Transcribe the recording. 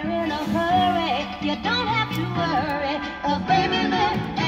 in a hurry. You don't have to worry, baby,